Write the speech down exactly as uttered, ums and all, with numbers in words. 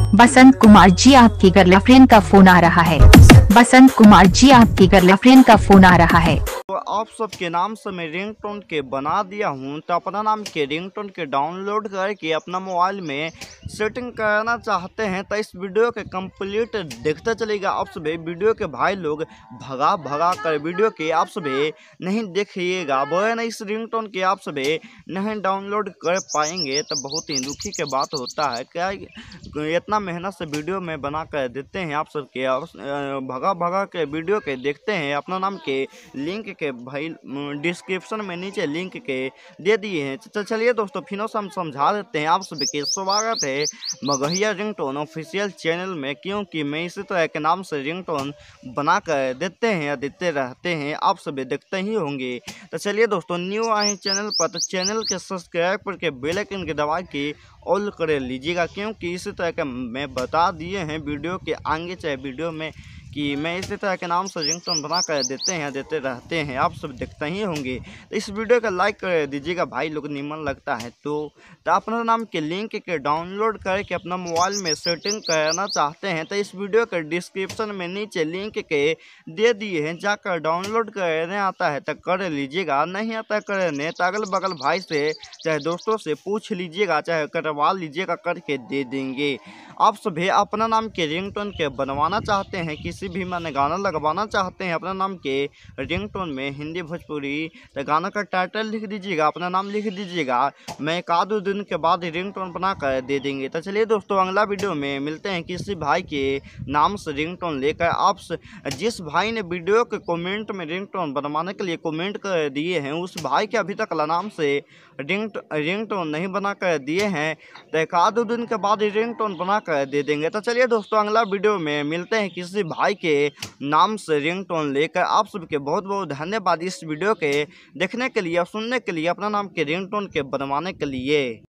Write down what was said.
बसंत कुमार जी, आपकी गर्लफ्रेंड का फोन आ रहा है। बसंत कुमार जी, आपकी गर्लफ्रेंड का फोन आ रहा है। तो आप सबके नाम से मैं रिंगटोन के बना दिया हूं, तो अपना नाम के रिंगटोन के डाउनलोड करके अपना मोबाइल में सेटिंग कराना चाहते हैं तो इस वीडियो के कंप्लीट देखते चलेगा। आप सभी वीडियो के भाई लोग भगा भगा कर वीडियो के आप सभी नहीं देखिएगा, वरना इस रिंगटोन के आप सभी नहीं डाउनलोड कर पाएंगे तो बहुत ही दुखी के बात होता है। क्या इतना मेहनत से वीडियो में बना कर देते हैं आप सबके, भगा भगा के वीडियो के देखते हैं। अपना नाम के लिंक के भाई डिस्क्रिप्शन में नीचे लिंक के दे दिए हैं। तो चलिए दोस्तों, फिर से हम समझा देते हैं। आप सभी के स्वागत है मगहिया रिंगटोन ऑफिशियल चैनल में, क्योंकि मैं इसी तरह के नाम से रिंगटोन बना कर देते हैं या देते रहते हैं, आप सभी देखते ही होंगे। तो चलिए दोस्तों, न्यू आए चैनल पर तो चैनल के सब्सक्राइब करके बेल आइकन के दबा के ऑल कर लीजिएगा, क्योंकि इसी तरह के मैं बता दिए हैं वीडियो के आगे चाहे वीडियो में कि मैं इसी तरह के नाम से रिंगटोन बना कर देते हैं देते रहते हैं, आप सब देखते ही होंगे। तो इस वीडियो का लाइक कर दीजिएगा भाई लोग, निमन लगता है तो तो अपना नाम के लिंक के डाउनलोड करके अपना मोबाइल में सेटिंग करना चाहते हैं तो इस वीडियो के डिस्क्रिप्शन में नीचे लिंक के दे दिए हैं, जाकर डाउनलोड करने आता है तो कर लीजिएगा, नहीं आता करने तो अगल बगल भाई से चाहे दोस्तों से पूछ लीजिएगा, चाहे करवा लीजिएगा, करके दे देंगे। आप सभी अपना नाम के रिंगटोन के बनवाना चाहते हैं, किसी भी मैंने गाना लगवाना चाहते हैं अपना नाम के रिंगटोन में, हिंदी भोजपुरी, तो गाना का टाइटल लिख दीजिएगा, अपना नाम लिख दीजिएगा, मैं एक आध दिन के बाद रिंगटोन बना कर दे देंगे। तो चलिए दोस्तों, अगला वीडियो में मिलते हैं किसी भाई के नाम से रिंगटोन लेकर। आप जिस भाई ने वीडियो के कमेंट में रिंगटोन बनवाने के लिए कमेंट कर दिए हैं, उस भाई के अभी तक नाम से रिंग रिंगटोन नहीं बना कर दिए हैं, तो एक आध दिन के बाद रिंगटोन बना कर दे देंगे। तो चलिए दोस्तों, अगला वीडियो में मिलते हैं किसी भाई के नाम से रिंगटोन लेकर। आप सबके बहुत बहुत धन्यवाद इस वीडियो के देखने के लिए और सुनने के लिए, अपना नाम के रिंगटोन के बनवाने के लिए।